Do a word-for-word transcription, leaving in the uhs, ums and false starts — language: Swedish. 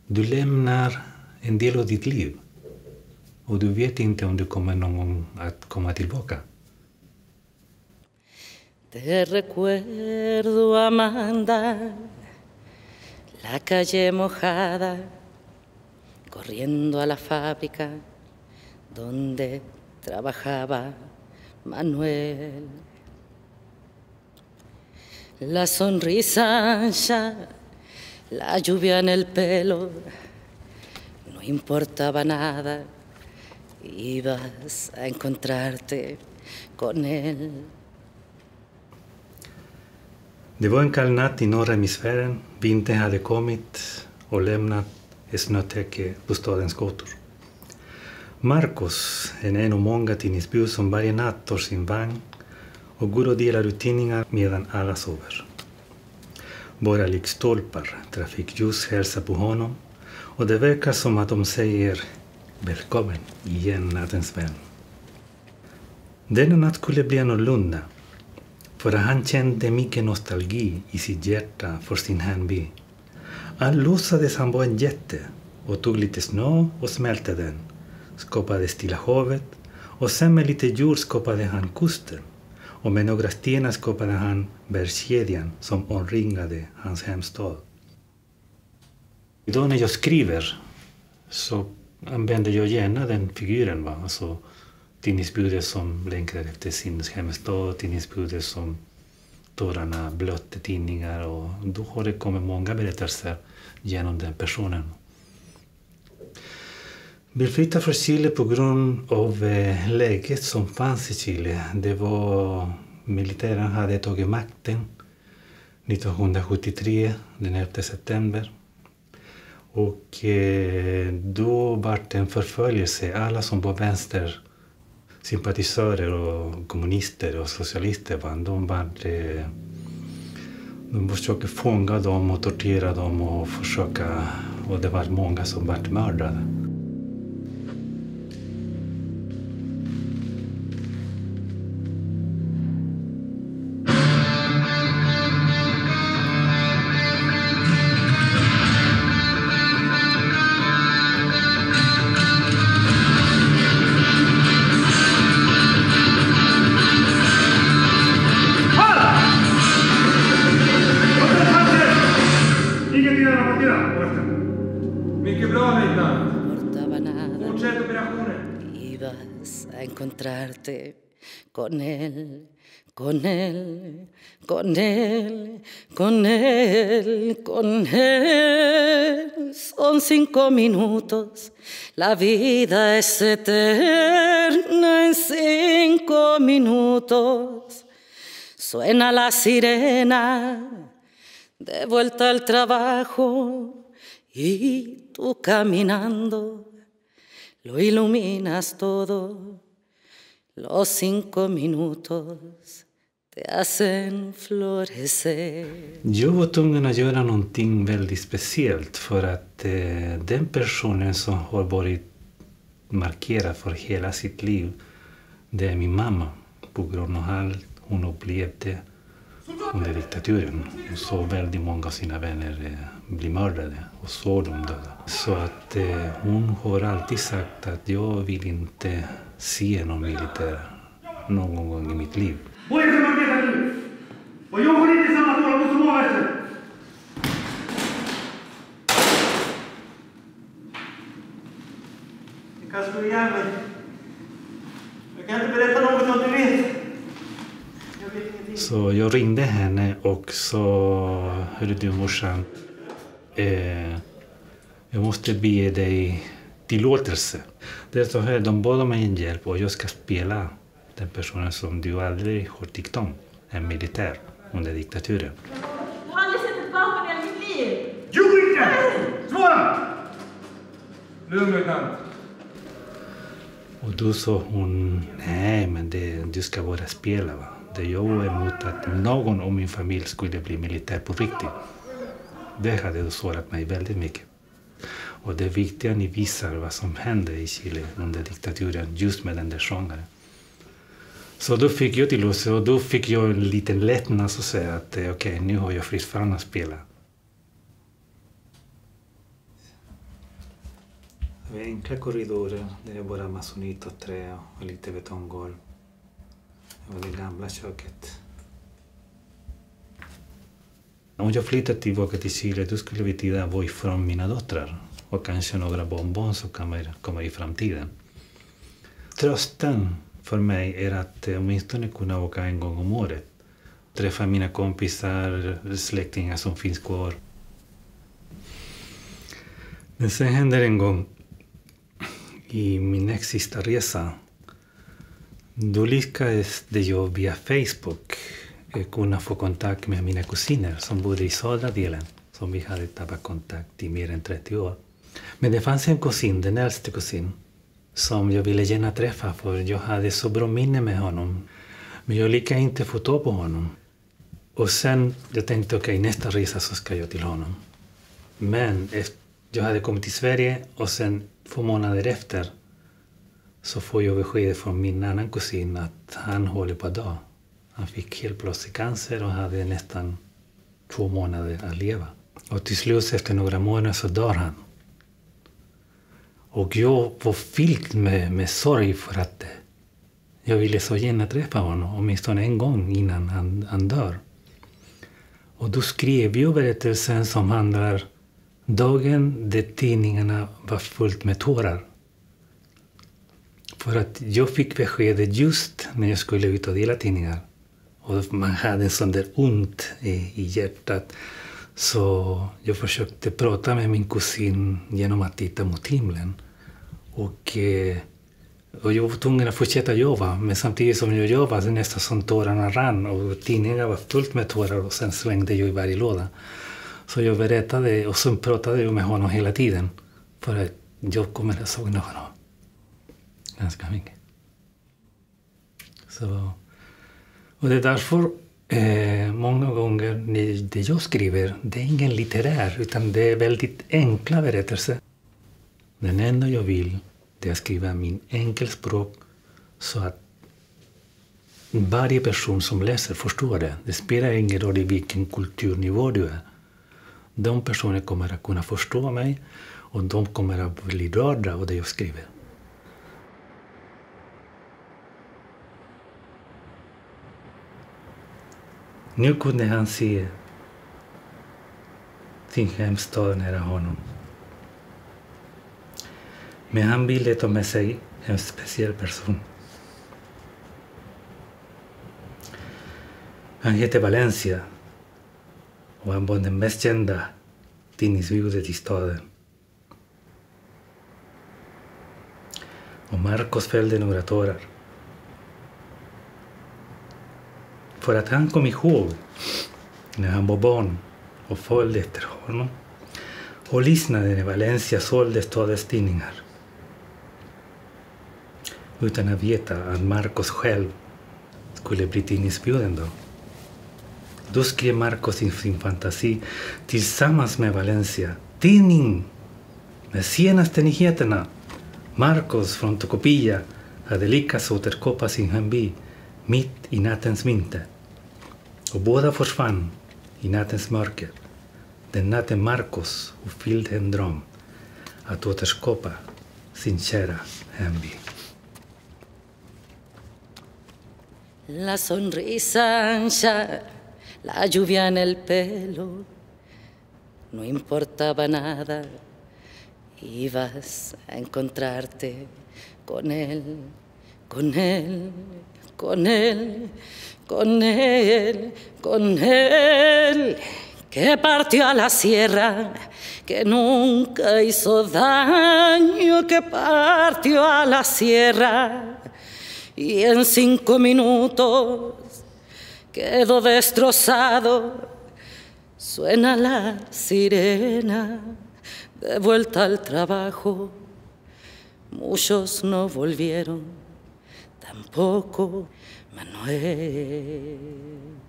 Du lämnar en del av ditt liv. Och du vet inte om du kommer någon gång att komma tillbaka. Te recuerdo, Amanda, la calle mojada, corriendo a la fábrica donde trabajaba Manuel. La sonrisa ancha, la lluvia en el pelo, no importaba nada, ibas a encontrarte con él. Det var en kall natt i norra hemisfären. Vintern hade kommit och lämnat ett snötäcke på stadens gator. Marcos är en av många tidningsbud som varje natt tar sin vagn och går och delar ut tidningar medan alla sover. Bara lyktstolpar, trafikljus hälsar på honom och det verkar som att de säger välkommen igen nattens vän. Denna natt skulle bli annorlunda. För han kände mycket nostalgi i sitt hjärta för sin hemby. Han låtsades han var en jätte och tog lite snö och smälte den. Skapade Stilla havet och sen med lite jord skapade han kusten. Och med några stenar skapade han bergskedjan som omringade hans hemstad. Idag när jag skriver så använder jag gärna den figuren. Va? Alltså, tidningsbudet som längtar efter sin hemstad, tidningsbudet som tårarna blötte tidningar och då har det kommit många berättelser genom den personen. Vi flyttade från Chile på grund av eh, läget som fanns i Chile. Det var militären hade tagit makten nittonhundrasjuttiotre, den elfte september. Och eh, då var det en förföljelse. Alla som var vänster sympatisörer och kommunister och socialister, de var eh, de försökte fånga dem och tortera dem och försöka, och det var många som var mördade. A encontrarte con él, con él, con él, con él, con él. Son cinco minutos, la vida es eterna en cinco minutos. Suena la sirena, de vuelta al trabajo y tú caminando. Lo iluminas todo, los cinco minutos te hacen florecer. Jag var tvungen att göra någonting väldigt speciellt för att eh, den personen som har varit markerad för hela sitt liv, det är min mamma. På grund av allt hon upplevde under diktaturen. Hon såg väldigt många av sina vänner eh, bli mördade och såg dem döda. Så att eh, hon har alltid sagt att jag vill inte se någon militär någon gång i mitt liv. Jag kan inte berätta något om du vet. Så jag ringde henne och sa, hörru du morsan, eh, jag måste be dig tillåtelse. Det är så här, de bad om en hjälp och jag ska spela den personen som du aldrig har tyckt om, en militär under diktaturen. Jag har aldrig sett ett vapen i hela mitt liv. Jo, inte! Svara! Lugn och tant. Och då sa hon, nej men det, du ska bara spela va. Det jag är emot att någon av min familj skulle bli militär på riktigt. Det hade då sårat mig väldigt mycket. Och det är viktigt att ni visar vad som hände i Chile under diktaturen just med den där sångaren. Så då fick jag till oss och då fick jag en liten lättnad så att säga att okej, okay, nu har jag fritt fram att spela. Det är enkla korridorer, det är bara masonit och trä och lite betonggolv. Det var det gamla köket. Om jag flyttar tillbaka till Chile, då skulle vi titta bo ifrån mina döttrar. Och kanske några bonbon som kommer komma i framtiden. Trösten för mig är att åtminstone kunna åka en gång om året. Träffa mina kompisar, släktingar som finns kvar. Men sen händer en gång i min näst sista resa. Då lyckades jag via Facebook kunna få kontakt med mina kusiner som bodde i södra delen. Som vi hade tappat kontakt i mer än trettio år. Men det fanns en kusin, den äldste kusin, som jag ville gärna träffa för jag hade så bra minne med honom. Men jag lyckades inte få tag på honom. Och sen jag tänkte okej, okay, nästa resa så ska jag till honom. Men jag hade kommit till Sverige och sen två månader efter så får jag besked från min annan kusin att han håller på att dö. Han fick helt plötsligt cancer och hade nästan två månader att leva. Och till slut efter några månader så dör han. Och jag var fylld med, med sorg för att jag ville så gärna träffa honom åtminstone en gång innan han, han dör. Och då skrev jag berättelsen som handlar dagen där tidningarna var fullt med tårar. För att jag fick beskedet just när jag skulle ut och dela tidningar. Och man hade en sån där ont i, i hjärtat. Så jag försökte prata med min kusin genom att titta mot himlen. Och, och jag var tvungen att fortsätta jobba. Men samtidigt som jag jobbade så nästan som tårarna rann. Och tidningarna var fullt med tårar och sen slängde jag i varje låda. Så jag berättade och sen pratade jag med honom hela tiden. För att jag kommer att sakna honom. Ganska mycket. Så, och det är därför eh, många gånger när det jag skriver, det är ingen litterär utan det är väldigt enkla berättelser. Den enda jag vill det är att skriva min enkelspråk så att varje person som läser förstår det. Det spelar ingen roll i vilken kulturnivå du är. De personer kommer att kunna förstå mig och de kommer att bli rörda av det jag skriver. Nu kunde han se sin hemstad nära honom. Men han ville ta med sig en speciell person. Han heter Valencia och han var den mest kända tidningsbudet i staden. Och Marcos fällde några tårar. För att han kom ihåg när han var barn och följde efter honom och lyssnade när Valencia sålde stadens tidningar. Utan att veta att Marcos själv skulle bli tidningsbuden då. Då skrev Marcos i sin fantasi tillsammans med Valencia tidning med senaste nyheterna. Marcos från Tocopilla hade lyckats återkåpa sin hemby mitt i nattens vinter. Och båda försvann i nattens mörker. Den natten Marcos uppfyllde en dröm att återskapa sin kära hemby. La sonrisa ancha, la lluvia en el pelo, no importaba nada, ibas a encontrarte con él, con él, con él, con él, con él, que partió a la sierra, que nunca hizo daño, que partió a la sierra. Y en cinco minutos quedó destrozado. Suena la sirena de vuelta al trabajo. Muchos no volvieron, tampoco Manuel.